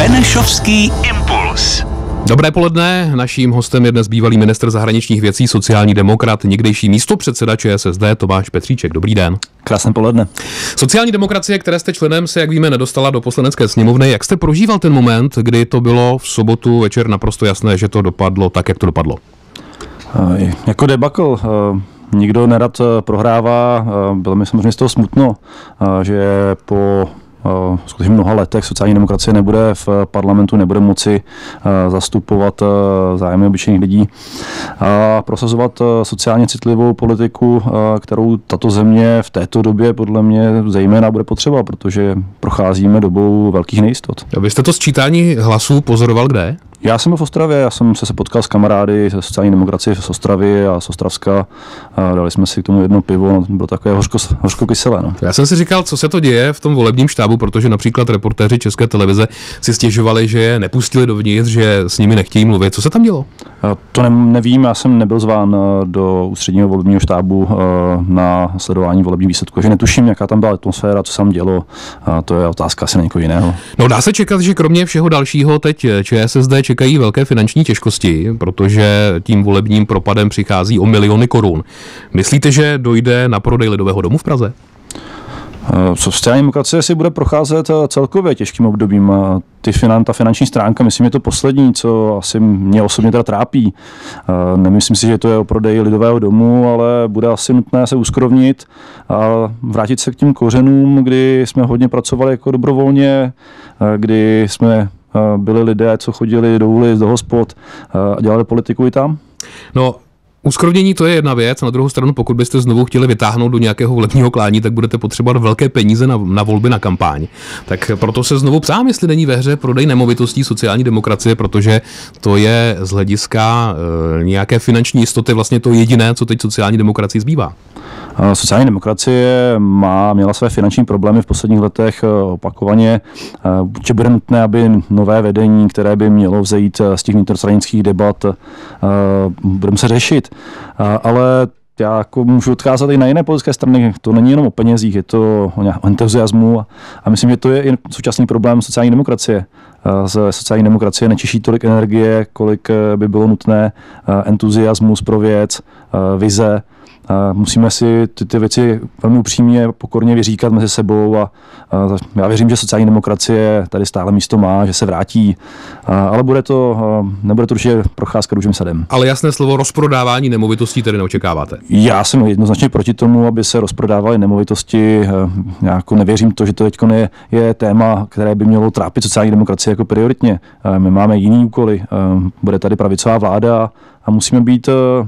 Benešovský impuls. Dobré poledne, naším hostem je dnes bývalý ministr zahraničních věcí, sociální demokrat, někdejší místopředseda ČSSD Tomáš Petříček. Dobrý den. Krásné poledne. Sociální demokracie, které jste členem, se, jak víme, nedostala do Poslanecké sněmovny. Jak jste prožíval ten moment, kdy to bylo v sobotu večer naprosto jasné, že to dopadlo tak, jak to dopadlo? Jako debakl. Nikdo nerad prohrává. Bylo mi samozřejmě z toho smutno, že po skutečně mnoha letech sociální demokracie nebude v parlamentu, nebude moci zastupovat zájmy obyčejných lidí a prosazovat sociálně citlivou politiku, kterou tato země v této době podle mě zejména bude potřeba, protože procházíme dobou velkých nejistot. Vy jste to sčítání hlasů pozoroval kde? Já jsem byl v Ostravě, já jsem se potkal s kamarády ze sociální demokracie z Ostravy a z Ostravska. Dali jsme si k tomu jedno pivo, bylo takové hořko-kyselé. No. Já jsem si říkal, co se to děje v tom volebním štábu, protože například reportéři České televize si stěžovali, že je nepustili dovnitř, že s nimi nechtějí mluvit. Co se tam dělo? To nevím, já jsem nebyl zván do ústředního volebního štábu na sledování volebních výsledků, takže netuším, jaká tam byla atmosféra, co se tam dělo. To je otázka asi na někoho jiného. No, dá se čekat, že kromě všeho dalšího teď ČSSD čekají velké finanční těžkosti, protože tím volebním propadem přichází o miliony korun. Myslíte, že dojde na prodej Lidového domu v Praze? Sociální demokracie si bude procházet celkově těžkým obdobím. Ta finanční stránka, myslím, je to poslední, co asi mě osobně teda trápí. Nemyslím si, že to je o prodeji Lidového domu, ale bude asi nutné se uskrovnit a vrátit se k těm kořenům, kdy jsme hodně pracovali jako dobrovolně, kdy jsme byli lidé, co chodili do ulic, do hospod a dělali politiku i tam. No, uskrovnění to je jedna věc, na druhou stranu, pokud byste znovu chtěli vytáhnout do nějakého volebního klání, tak budete potřebovat velké peníze na volby, na kampaň. Tak proto se znovu ptám, jestli není ve hře prodej nemovitostí sociální demokracie, protože to je z hlediska nějaké finanční jistoty vlastně to jediné, co teď sociální demokracii zbývá. Sociální demokracie měla své finanční problémy v posledních letech opakovaně. Určitě bude nutné, aby nové vedení, které by mělo vzejít z těch vnitrostranických debat, budeme se řešit. Ale já jako můžu odkázat i na jiné politické strany. To není jenom o penězích, je to o entuziasmu a myslím, že to je i současný problém sociální demokracie. Sociální demokracie nečiší tolik energie, kolik by bylo nutné, entuziasmus pro věc, vize. Musíme si ty věci velmi upřímně, pokorně vyříkat mezi sebou a já věřím, že sociální demokracie tady stále místo má, že se vrátí, ale nebude to určitě procházka růžovým sadem. Ale jasné slovo rozprodávání nemovitostí tedy neočekáváte? Já jsem jednoznačně proti tomu, aby se rozprodávaly nemovitosti. Já jako nevěřím to, že to teď je téma, které by mělo trápit sociální demokracie jako prioritně. My máme jiný úkoly, bude tady pravicová vláda a musíme být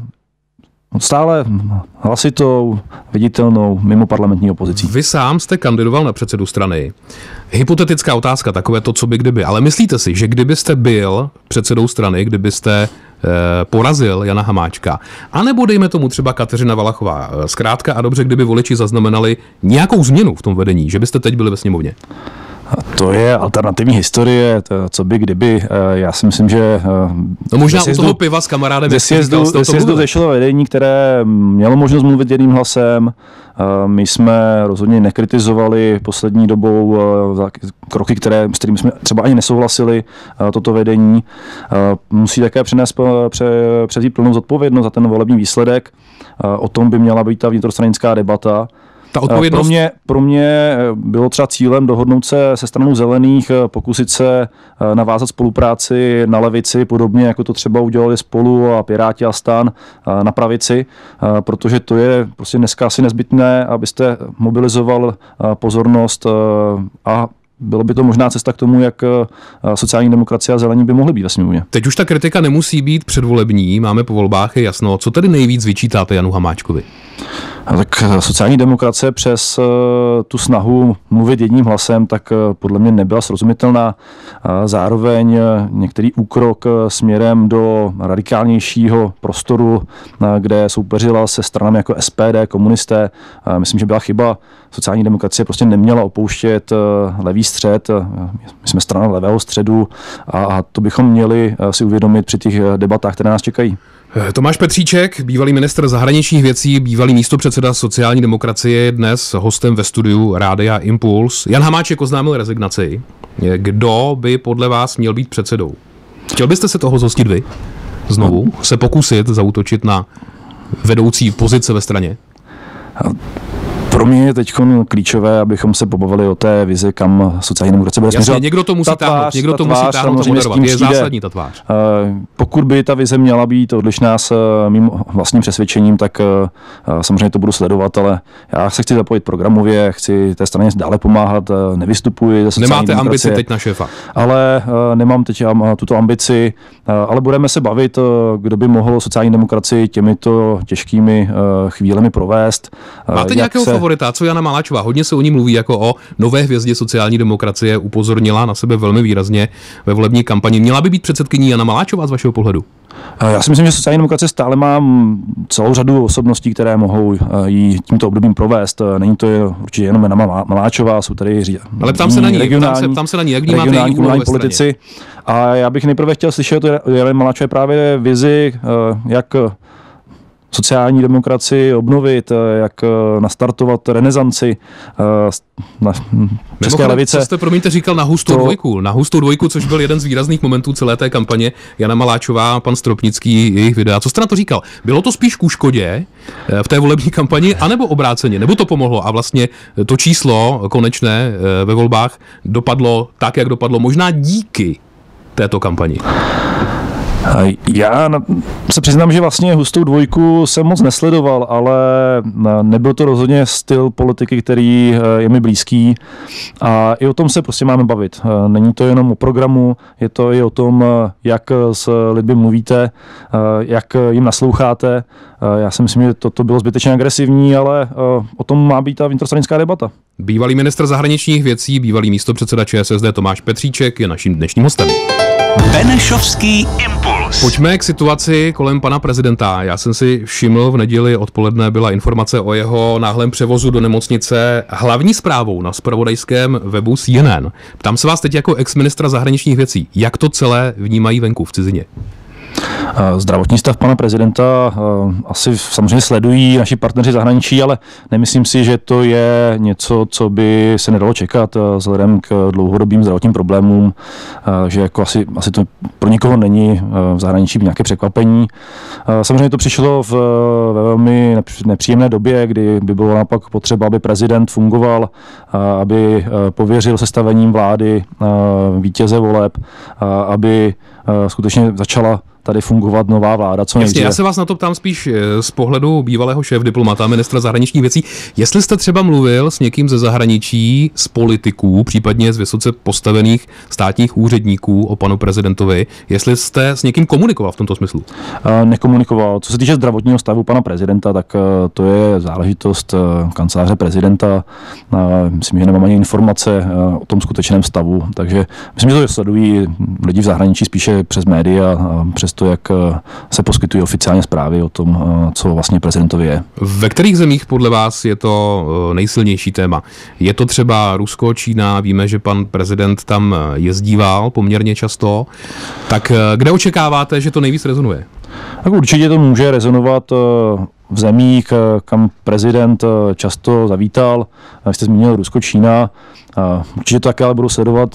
stále hlasitou, viditelnou, mimo parlamentní opozicí. Vy sám jste kandidoval na předsedu strany. Hypotetická otázka, takové to, co by kdyby. Ale myslíte si, že kdybyste byl předsedou strany, kdybyste porazil Jana Hamáčka, anebo dejme tomu třeba Kateřina Valachová, zkrátka a dobře, kdyby voliči zaznamenali nějakou změnu v tom vedení, že byste teď byli ve sněmovně? To je alternativní historie, co by kdyby. Já si myslím, že no možná u toho piva s kamarádem ze sjezdu zešlo vedení, které mělo možnost mluvit jedním hlasem. My jsme rozhodně nekritizovali poslední dobou kroky, s kterými jsme třeba ani nesouhlasili toto vedení. Musí také převzít plnou zodpovědnost za ten volební výsledek. O tom by měla být ta vnitrostranická debata. Pro mě bylo třeba cílem dohodnout se se stranou zelených, pokusit se navázat spolupráci na levici, podobně jako to třeba udělali Spolu a Piráti a STAN na pravici, protože to je prostě dneska asi nezbytné, abyste mobilizoval pozornost a bylo by to možná cesta k tomu, jak sociální demokracie a zelení by mohly být ve sněmovně. Teď už ta kritika nemusí být předvolební, máme po volbách, je jasno. Co tedy nejvíc vyčítáte Janu Hamáčkovi? Tak sociální demokracie přes tu snahu mluvit jedním hlasem, tak podle mě nebyla srozumitelná. Zároveň některý úkrok směrem do radikálnějšího prostoru, kde soupeřila se stranami jako SPD, komunisté. Myslím, že byla chyba. Sociální demokracie prostě neměla opouštět levý střed. My jsme strana levého středu a to bychom měli si uvědomit při těch debatách, které nás čekají. Tomáš Petříček, bývalý ministr zahraničních věcí, bývalý bývalý místopředseda sociální demokracie, je dnes hostem ve studiu Rádia Impuls. Jan Hamáček oznámil rezignaci. Kdo by podle vás měl být předsedou? Chtěl byste se toho zhostit vy? Znovu se pokusit zaútočit na vedoucí pozice ve straně? Pro mě je teď klíčové, abychom se pobavili o té vizi, kam sociální demokracie bude směřovat. Jasně, někdo to musí táhnout a moderovat. Je zásadní ta tvář. Pokud by ta vize měla být odlišná s mým vlastním přesvědčením, tak samozřejmě to budu sledovat, ale já se chci zapojit programově, chci té straně dále pomáhat, nevystupuji ze sociální Nemáte demokracie. ambici teď na šéfa? Ale nemám teď tuto ambici, ale budeme se bavit, kdo by mohl sociální demokracii těmito těžkými chvílemi provést. Máte nějakého favorita? Co Jana Maláčová? Hodně se o ní mluví jako o nové hvězdě sociální demokracie, upozornila na sebe velmi výrazně ve volební kampani. Měla by být předsedkyní Jana Maláčová z vašeho pohledu? Já si myslím, že sociální demokracie stále má celou řadu osobností, které mohou jí tímto obdobím provést. Není to určitě jenom Jana Maláčová, jsou tady ale ptám se na ní, jak vnímáte její úlohu ve politici. A já bych nejprve chtěl slyšet od Jany Maláčové právě vizi, jak sociální demokracii obnovit, jak nastartovat renesanci na české levice. Co jste, promiňte, říkal na hustou dvojku. Na hustou dvojku, což byl jeden z výrazných momentů celé té kampaně. Jana Maláčová, pan Stropnický, jejich videa. Co jste na to říkal? Bylo to spíš ku škodě v té volební kampani, anebo obráceně? Nebo to pomohlo a vlastně to číslo konečné ve volbách dopadlo tak, jak dopadlo? Možná díky této kampani. Já se přiznám, že vlastně hustou dvojku jsem moc nesledoval, ale nebyl to rozhodně styl politiky, který je mi blízký a i o tom se prostě máme bavit. Není to jenom o programu, je to i o tom, jak s lidmi mluvíte, jak jim nasloucháte. Já si myslím, že to bylo zbytečně agresivní, ale o tom má být ta vnitrostranická debata. Bývalý ministr zahraničních věcí, bývalý místopředseda ČSSD Tomáš Petříček je naším dnešním hostem. Benešovský impuls. Pojďme k situaci kolem pana prezidenta. Já jsem si všiml, v neděli odpoledne byla informace o jeho náhlém převozu do nemocnice hlavní zprávou na zpravodajském webu CNN. Ptám se vás teď jako ex-ministra zahraničních věcí, jak to celé vnímají venku v cizině? Zdravotní stav pana prezidenta asi samozřejmě sledují naši partneři zahraničí, ale nemyslím si, že to je něco, co by se nedalo čekat vzhledem k dlouhodobým zdravotním problémům, že jako asi to pro nikoho není v zahraničí nějaké překvapení. Samozřejmě to přišlo ve velmi nepříjemné době, kdy by bylo naopak potřeba, aby prezident fungoval, aby pověřil sestavením vlády vítěze voleb, aby skutečně začala tady fungovat nová vláda, co nejdříve. Jasně, já se vás na to ptám spíš z pohledu bývalého šéfdiplomata, ministra zahraničních věcí. Jestli jste třeba mluvil s někým ze zahraničí, z politiků, případně z vysoce postavených státních úředníků o panu prezidentovi, jestli jste s někým komunikoval v tomto smyslu? Nekomunikoval. Co se týče zdravotního stavu pana prezidenta, tak to je záležitost kanceláře prezidenta. Myslím, že nemám ani informace o tom skutečném stavu, takže myslím, že to sledují lidi v zahraničí spíše přes média, přes to, jak se poskytují oficiální zprávy o tom, co vlastně prezidentovi je. Ve kterých zemích podle vás je to nejsilnější téma? Je to třeba Rusko, Čína, víme, že pan prezident tam jezdíval poměrně často, tak kde očekáváte, že to nejvíc rezonuje? Tak určitě to může rezonovat v zemích, kam prezident často zavítal. Jste zmínil Rusko, Čína. Určitě to také ale budu sledovat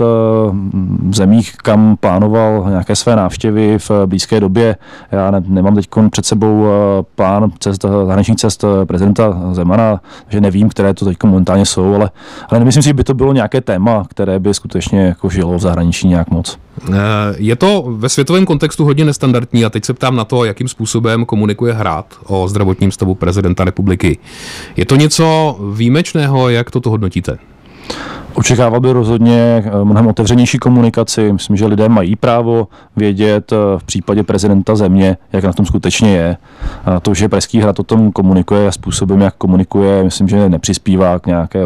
v zemích, kam plánoval nějaké své návštěvy v blízké době. Já nemám teď před sebou plán zahraničních cest prezidenta Zemana, že nevím, které to teď momentálně jsou, ale nemyslím si, že by to bylo nějaké téma, které by skutečně jako žilo v zahraničí nějak moc. Je to ve světovém kontextu hodně nestandardní a teď se ptám na to, jakým způsobem komunikuje Hrad o zdravotním stavu prezidenta republiky. Je to něco výjimečného, jak toto hodnotíte? Očekával by rozhodně mnohem otevřenější komunikaci. Myslím, že lidé mají právo vědět v případě prezidenta země, jak na tom skutečně je. A to, že Pražský hrad o tom komunikuje způsobem, jak komunikuje, myslím, že nepřispívá k nějaké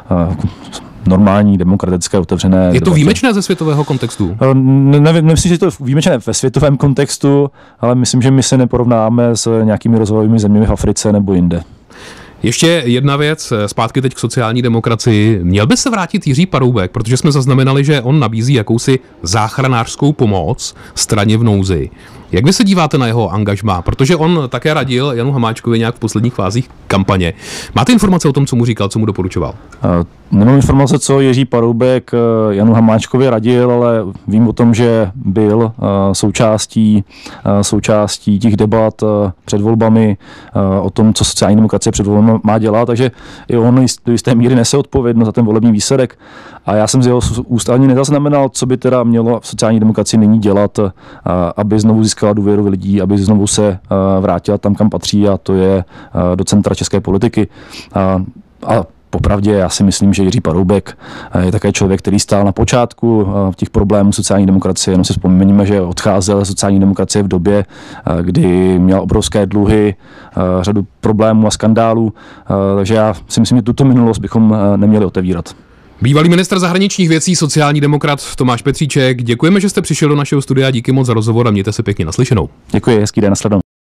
normální, demokratické, otevřené Je to debatě. Výjimečné ze světového kontextu? Nemyslím, že je to výjimečné ve světovém kontextu, ale myslím, že my se neporovnáme s nějakými rozvojovými zeměmi v Africe nebo jinde. Ještě jedna věc, zpátky teď k sociální demokracii. Měl by se vrátit Jiří Paroubek, protože jsme zaznamenali, že on nabízí jakousi záchranářskou pomoc straně v nouzi. Jak vy se díváte na jeho angažmá? Protože on také radil Janu Hamáčkovi nějak v posledních fázích kampaně. Máte informace o tom, co mu říkal, co mu doporučoval? Nemám informace, co Jiří Paroubek Janu Hamáčkovi radil, ale vím o tom, že byl součástí těch debat před volbami o tom, co sociální demokracie před volbami má dělat, takže i on do jisté míry nese odpovědnost za ten volební výsledek. A já jsem z jeho úst ani nezaznamenal, co by teda mělo v sociální demokracii nyní dělat, aby znovu získala důvěru lidí, aby znovu se vrátila tam, kam patří, a to je do centra české politiky. A popravdě já si myslím, že Jiří Paroubek je také člověk, který stál na počátku těch problémů sociální demokracie. Jenom si vzpomeňme, že odcházel sociální demokracie v době, kdy měl obrovské dluhy, řadu problémů a skandálů. Takže já si myslím, že tuto minulost bychom neměli otevírat. Bývalý ministr zahraničních věcí, sociální demokrat Tomáš Petříček, děkujeme, že jste přišel do našeho studia, díky moc za rozhovor a mějte se pěkně naslyšenou. Děkuji, hezký den, nasledanou.